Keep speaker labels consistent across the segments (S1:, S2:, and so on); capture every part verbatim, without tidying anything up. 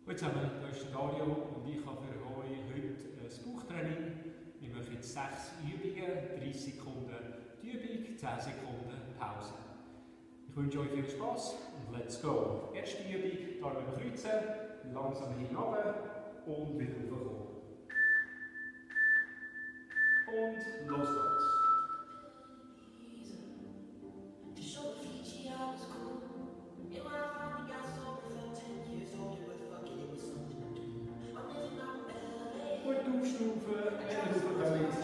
S1: Hallo zusammen, hier ist Dario und ich habe für euch heute ein Bauchtraining. Wir machen jetzt sechs Übungen, dreißig Sekunden die Übung, zehn Sekunden Pause. Ich wünsche euch viel Spaß und let's go! Erste Übung, Arme kreuzen, langsam hinab und wieder hochkommen. Und los geht's! Gut aufschnaufen, wenn ihr raufkommt.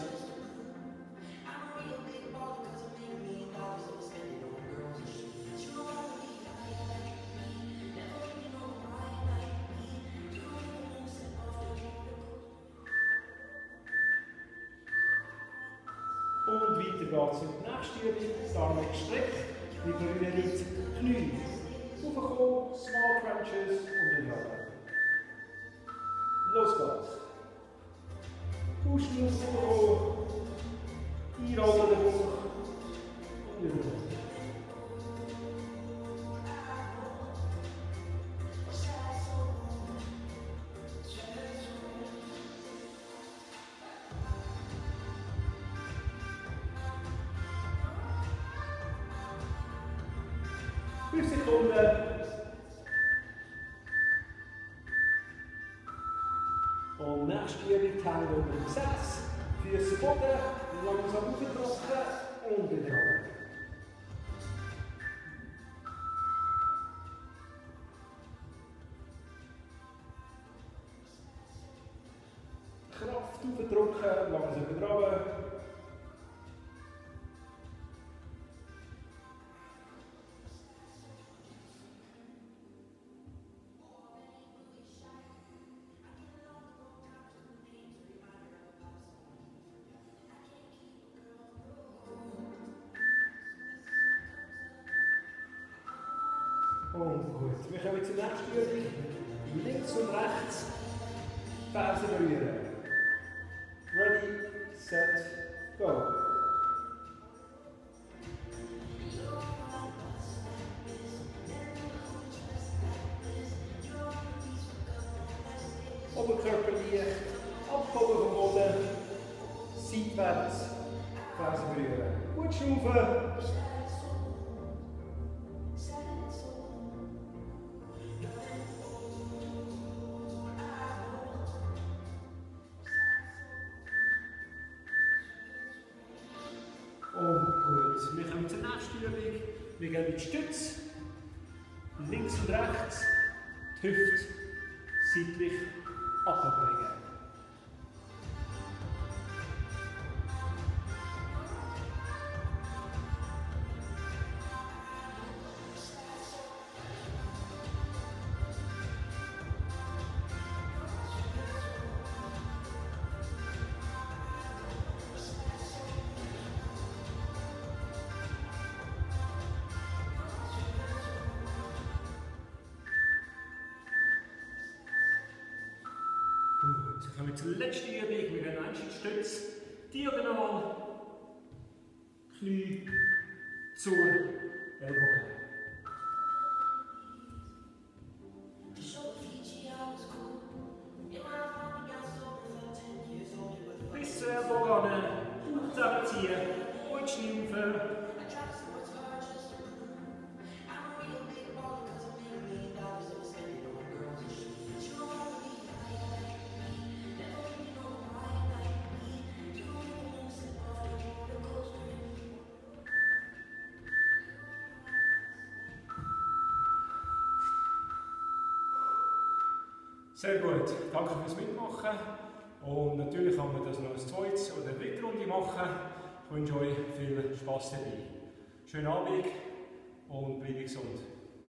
S1: Und weiter geht es in die nächste Übung. Die Arme gestreckt, wir berühren die Knie. Raufkommen, Small Crunches und wieder runter. Los geht's! Ausschnaufen, hoch, einrollen den Bauch und wieder runter. fünf Sekunden. Und nächste Übung, die Hände unter dem Gesäß, Füße Boden, langsam aufdrücken und wieder runter. Kraft aufdrücken, langsam wieder runter. Und gut, wir kommen zur nächsten Übung. Links und rechts, Ferse berühren. Ready, set, go. Oberkörper leicht, abgehoben vom Boden, seitwärts, Ferse berühren. Gut schnaufen. Und gut, wir kommen zur nächsten Übung. Wir gehen in die Stütze, links und rechts, die Hüfte seitlich abbringen. Gut, dann kommen wir zur letzten Übung. Wir gehen einmal in die Stütze, diagonal, Knie zur Ellbogen. Bis zur Ellbogen, zusammenziehen, gut schnaufen. Sehr gut, danke fürs Mitmachen. Und natürlich kann man das noch als zweites oder dritte Runde machen. Ich wünsche euch viel Spaß dabei. Schönen Abend und bleibt gesund.